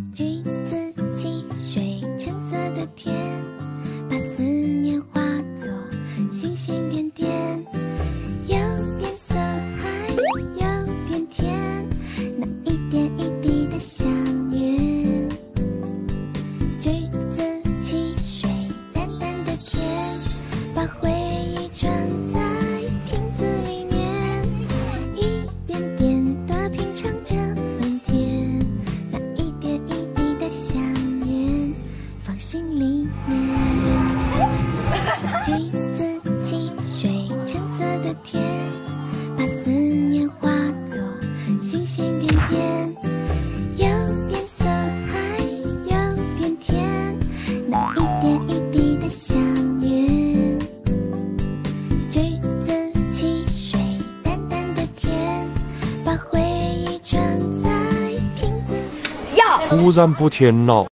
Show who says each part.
Speaker 1: 橘子汽水，橙色的天，把思念化作星星点点，有点涩，还有点甜，那一点一滴的想念。橘子汽水，淡淡的甜，把回忆装在瓶子里面，一点点的品尝着芬甜，那一点一滴的想念放心里面。橘子汽水，橙色的甜，把思念化作星星点点，有点涩，还有点甜，那一点一滴的想念。橘子汽水，淡淡的甜，把回忆装在瓶子。
Speaker 2: 突然不甜了。